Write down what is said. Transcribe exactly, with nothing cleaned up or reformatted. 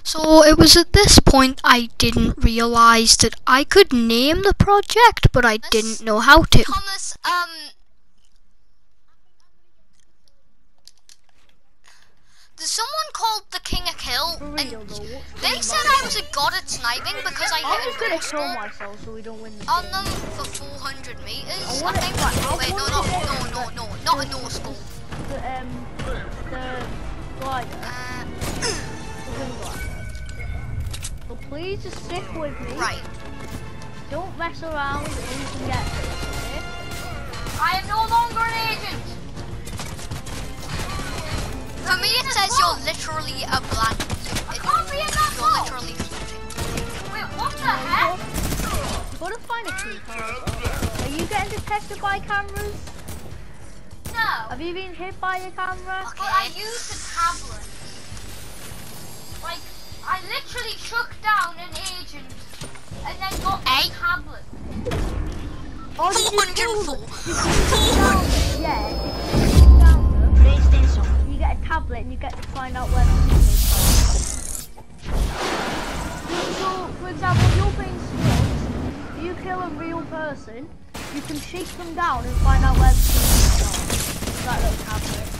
So it was at this point I didn't realise that I could name the project, but I didn't know how to. Thomas, um... There's someone called the King of Kill, and they said I was a god at sniping because I hit a no scope myself so we don't win the on game. them for four hundred meters, I think. Oh, wait, no, no, no, no, no, not a no scope. The, um, the glider. Uh, the wing glider. So please just stick with me. right. Don't mess around and you can get this, okay? I am no longer an agent. For me, it says you're literally a blank. It, can't be in that you're box. Literally floating. Wait, what the heck? You gotta find a key card. Are you getting detected by cameras? No. Have you been hit by a camera? Okay. Well, I used a tablet. Like, I literally shook down an agent and then got a tablet. Oh, four hundred four. Yeah, if you shook down them, PlayStation. You get a tablet and you get to find out where the key is. So, for example, if you're playing sports, if you kill a real person, you can shake them down and find out where the key is. That little tablet.